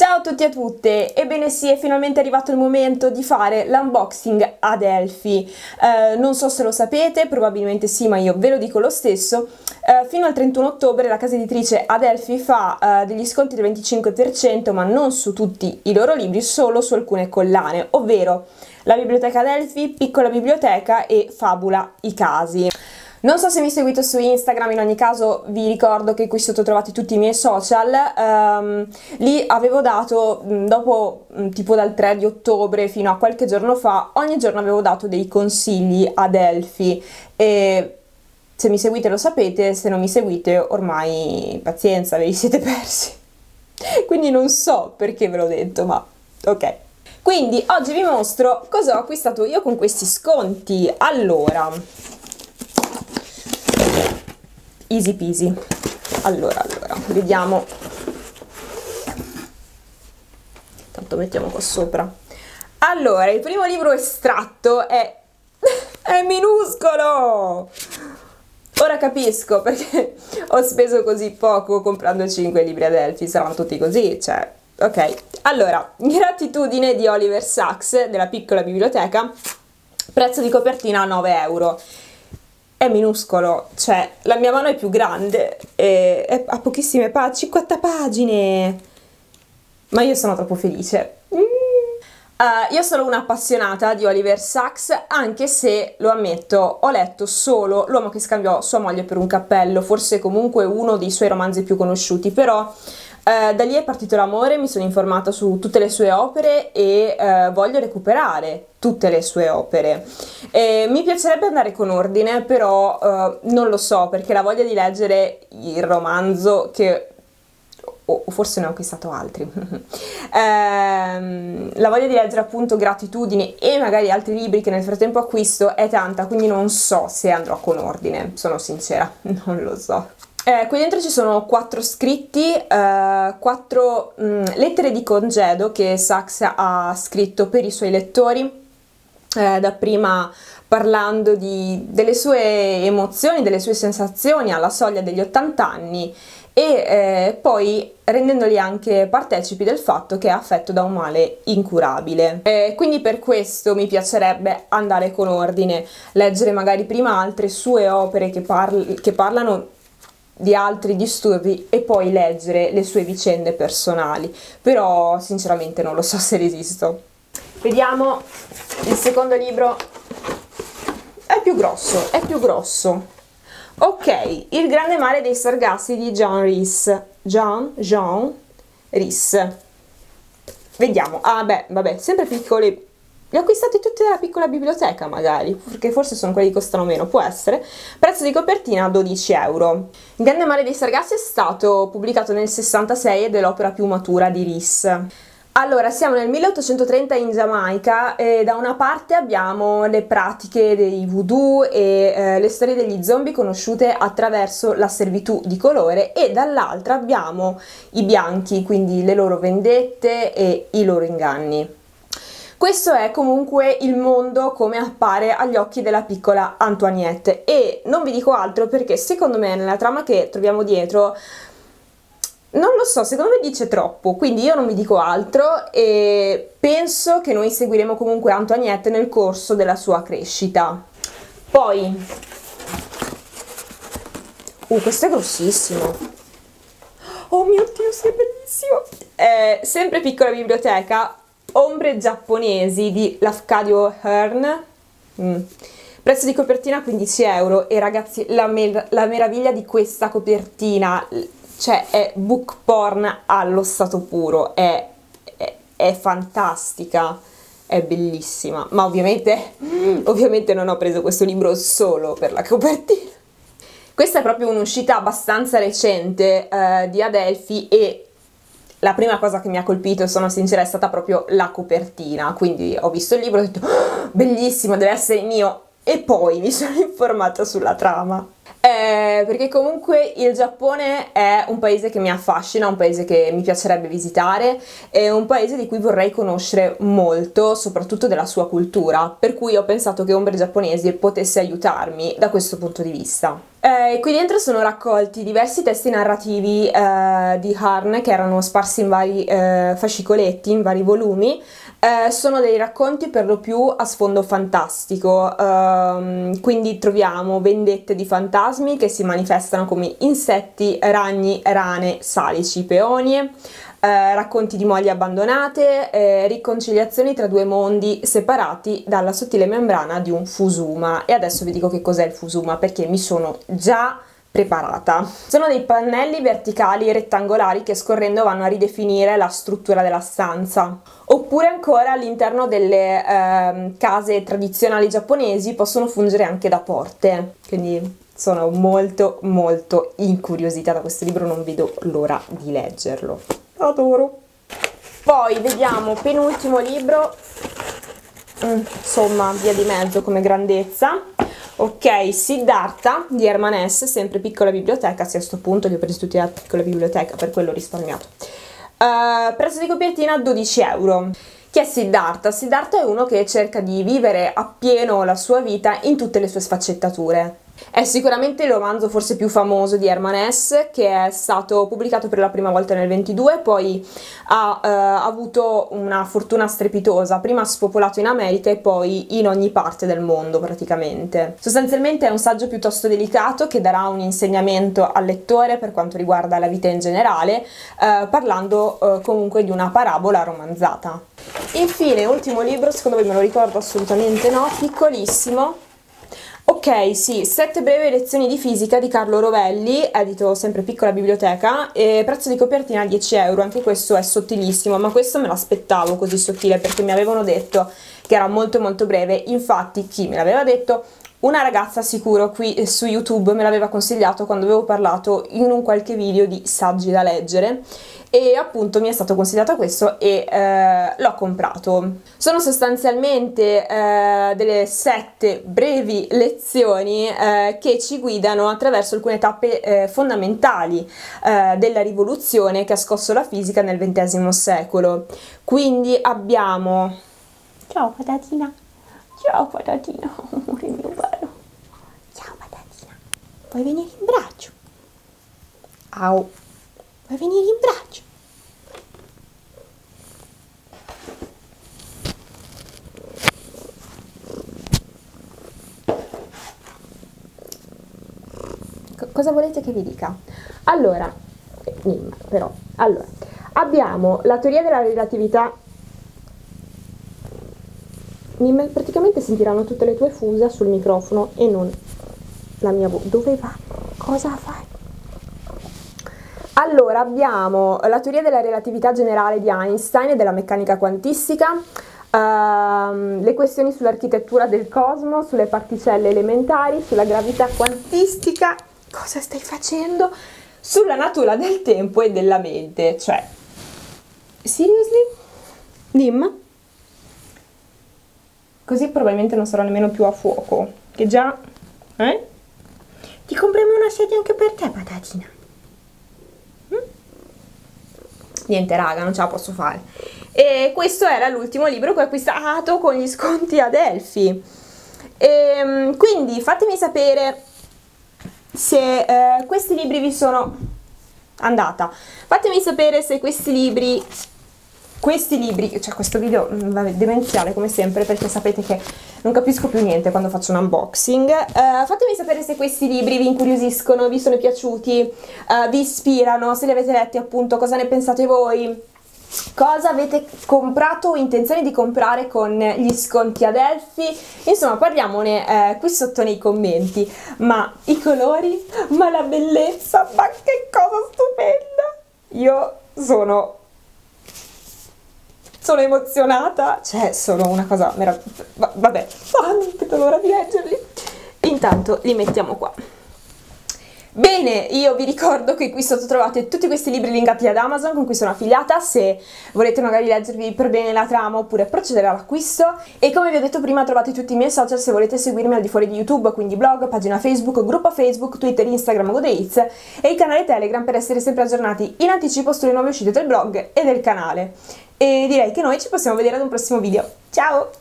Ciao a tutti e a tutte, ebbene sì, è finalmente arrivato il momento di fare l'unboxing Adelphi. Non so se lo sapete, probabilmente sì, ma io ve lo dico lo stesso. Fino al 31 ottobre la casa editrice Adelphi fa degli sconti del 25%, ma non su tutti i loro libri, solo su alcune collane, ovvero la biblioteca Adelphi, Piccola Biblioteca e Fabula i Casi. Non so se mi seguite su Instagram, in ogni caso vi ricordo che qui sotto trovate tutti i miei social. Lì avevo dato, dopo tipo dal 3 di ottobre fino a qualche giorno fa, ogni giorno avevo dato dei consigli ad Adelphi e se mi seguite lo sapete, se non mi seguite ormai pazienza, ve li siete persi. Quindi non so perché ve l'ho detto, ma ok. Quindi oggi vi mostro cosa ho acquistato io con questi sconti. Allora, easy peasy. Allora, vediamo. Tanto mettiamo qua sopra. Allora, il primo libro estratto è minuscolo! Ora capisco perché ho speso così poco comprando 5 libri Adelphi, saranno tutti così, cioè, ok. Allora, Gratitudine di Oliver Sacks, della Piccola Biblioteca, prezzo di copertina 9 euro. È minuscolo, cioè la mia mano è più grande e ha pochissime pagine, 50 pagine, ma io sono troppo felice. Io sono un'appassionata di Oliver Sacks, anche se, lo ammetto, ho letto solo L'uomo che scambiò sua moglie per un cappello, forse comunque uno dei suoi romanzi più conosciuti, però da lì è partito l'amore, mi sono informata su tutte le sue opere e voglio recuperare tutte le sue opere. Mi piacerebbe andare con ordine, però non lo so, perché la voglia di leggere il romanzo che... o forse ne ho acquistato altri. La voglia di leggere appunto Gratitudini e magari altri libri che nel frattempo acquisto è tanta, quindi non so se andrò con ordine, sono sincera, non lo so. Qui dentro ci sono 4 scritti, 4 lettere di congedo che Sacks ha scritto per i suoi lettori, dapprima parlando delle sue emozioni, delle sue sensazioni alla soglia degli 80 anni e poi rendendoli anche partecipi del fatto che è affetto da un male incurabile. Quindi per questo mi piacerebbe andare con ordine, leggere magari prima altre sue opere che parlano di altri disturbi e poi leggere le sue vicende personali, però sinceramente non lo so se resisto. Vediamo il secondo libro. È più grosso. Ok, Il grande mare dei Sargassi di John Rhys. John Rhys. Vediamo. Ah beh, vabbè, sempre piccoli. Li ho acquistati tutti dalla Piccola Biblioteca magari, perché forse sono quelli che costano meno, può essere. Prezzo di copertina 12 euro. Il grande mare dei Sargassi è stato pubblicato nel 66 ed è l'opera più matura di Rhys. Allora, siamo nel 1830 in Giamaica e da una parte abbiamo le pratiche dei voodoo e le storie degli zombie conosciute attraverso la servitù di colore e dall'altra abbiamo i bianchi, quindi le loro vendette e i loro inganni. Questo è comunque il mondo come appare agli occhi della piccola Antoinette e non vi dico altro perché secondo me nella trama che troviamo dietro non lo so, secondo me dice troppo, quindi io non vi dico altro e penso che noi seguiremo comunque Antoinette nel corso della sua crescita. Poi, questo è grossissimo. Oh mio Dio, sì, è bellissimo! Sempre Piccola Biblioteca, Ombre giapponesi di Lafcadio Hearn. Prezzo di copertina 15 euro e ragazzi, la meraviglia di questa copertina, cioè è book porn allo stato puro, è fantastica, è bellissima, ma ovviamente non ho preso questo libro solo per la copertina. Questa è proprio un'uscita abbastanza recente di Adelphi e la prima cosa che mi ha colpito, sono sincera, è stata proprio la copertina, quindi ho visto il libro e ho detto oh, bellissimo, deve essere mio. e poi mi sono informata sulla trama. Perché comunque il Giappone è un paese che mi affascina, un paese che mi piacerebbe visitare, è un paese di cui vorrei conoscere molto, soprattutto della sua cultura, per cui ho pensato che Ombre Giapponesi potesse aiutarmi da questo punto di vista. Qui dentro sono raccolti diversi testi narrativi di Harn che erano sparsi in vari fascicoletti, in vari volumi. Sono dei racconti per lo più a sfondo fantastico, quindi troviamo vendette di fantasmi che si manifestano come insetti, ragni, rane, salici, peonie, racconti di mogli abbandonate, riconciliazioni tra due mondi separati dalla sottile membrana di un fusuma. E adesso vi dico che cos'è il fusuma, perché mi sono già preparata. Sono dei pannelli verticali rettangolari che scorrendo vanno a ridefinire la struttura della stanza. Oppure ancora all'interno delle case tradizionali giapponesi possono fungere anche da porte. Quindi sono molto molto incuriosita da questo libro, non vedo l'ora di leggerlo. Adoro! Poi vediamo penultimo libro, insomma via di mezzo come grandezza. Ok, Siddhartha di Herman Hesse, sempre piccola biblioteca, sì, a sto punto li ho presi tutti alla piccola biblioteca, per quello ho risparmiato. Prezzo di copertina 12 euro. Chi è Siddhartha? Siddhartha è uno che cerca di vivere appieno la sua vita in tutte le sue sfaccettature. È sicuramente il romanzo forse più famoso di Herman Hesse, che è stato pubblicato per la prima volta nel 22, poi ha avuto una fortuna strepitosa, prima spopolato in America e poi in ogni parte del mondo praticamente. Sostanzialmente è un saggio piuttosto delicato che darà un insegnamento al lettore per quanto riguarda la vita in generale, parlando comunque di una parabola romanzata. Infine, ultimo libro, secondo voi me lo ricordo? Assolutamente no, piccolissimo. Ok, sì, 7 brevi lezioni di fisica di Carlo Rovelli, edito sempre piccola biblioteca, e prezzo di copertina 10 euro, anche questo è sottilissimo, ma questo me l'aspettavo così sottile perché mi avevano detto che era molto molto breve. Infatti chi me l'aveva detto? Una ragazza sicuro qui su YouTube me l'aveva consigliato quando avevo parlato in un qualche video di saggi da leggere, e appunto mi è stato consigliato questo e l'ho comprato. Sono sostanzialmente delle 7 brevi lezioni che ci guidano attraverso alcune tappe fondamentali della rivoluzione che ha scosso la fisica nel XX secolo. Quindi abbiamo... Ciao patatina! Ciao patatina, amore mio bello. Ciao patatina. Vuoi venire in braccio? Au. Vuoi venire in braccio? Cosa volete che vi dica? Allora, abbiamo la teoria della relatività. Praticamente sentiranno tutte le tue fusa sul microfono e non la mia voce. Dove va? Cosa fai? Allora, abbiamo la teoria della relatività generale di Einstein e della meccanica quantistica, le questioni sull'architettura del cosmo, sulle particelle elementari, sulla gravità quantistica. Cosa stai facendo? Sulla natura del tempo e della mente. Cioè, seriously? Dim? Così probabilmente non sarò nemmeno più a fuoco. Che già... Ti compriamo una sedia anche per te, patatina. Niente raga, non ce la posso fare. E questo era l'ultimo libro che ho acquistato con gli sconti ad Elfi. Quindi fatemi sapere se questi libri vi sono... Fatemi sapere se questi libri, cioè questo video vabbè, demenziale come sempre, perché sapete che non capisco più niente quando faccio un unboxing. Fatemi sapere se questi libri vi incuriosiscono, vi sono piaciuti, vi ispirano, se li avete letti appunto, cosa ne pensate voi, cosa avete comprato o intenzione di comprare con gli sconti ad Elfi. Insomma, parliamone qui sotto nei commenti. Ma i colori, ma la bellezza, ma che cosa stupenda! Io sono emozionata, cioè sono una cosa meravigliosa. Vabbè, non vedo l'ora di leggerli. Intanto li mettiamo qua. Bene, io vi ricordo che qui sotto trovate tutti questi libri linkati ad Amazon con cui sono affiliata, se volete magari leggervi per bene la trama oppure procedere all'acquisto. E come vi ho detto prima trovate tutti i miei social se volete seguirmi al di fuori di YouTube, quindi blog, pagina Facebook, gruppo Facebook, Twitter, Instagram, Goodreads e il canale Telegram per essere sempre aggiornati in anticipo sulle nuove uscite del blog e del canale. E direi che noi ci possiamo vedere ad un prossimo video. Ciao!